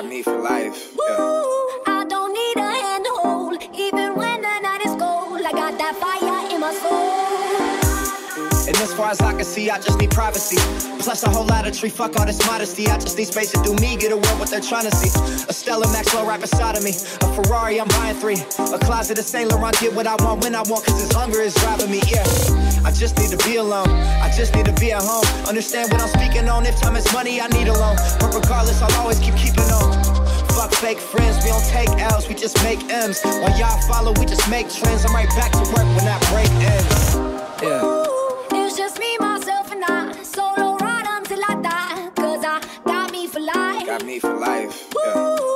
Got me for life. Yeah. I don't need a hand to hold, even when the night is cold. I got that fire in my soul. And as far as I can see, I just need privacy. Plus a whole lot of tree, fuck all this modesty. I just need space to do me, get away what they're trying to see. A Stella Maxwell right beside of me. A Ferrari, I'm buying 3. A closet of Saint Laurent, get what I want when I want, cause this hunger is driving me, yeah. I just need to be alone, I just need to be at home. Understand what I'm speaking on, if time is money, I need a loan. But regardless, I'll always keep keeping on. Fuck fake friends, we don't take L's, we just make M's. While y'all follow, we just make trends. I'm right back to work when that break ends. Yeah. It's just me, myself, and I. Solo ride until I die. Cause I got me for life. Got me for life. Yeah.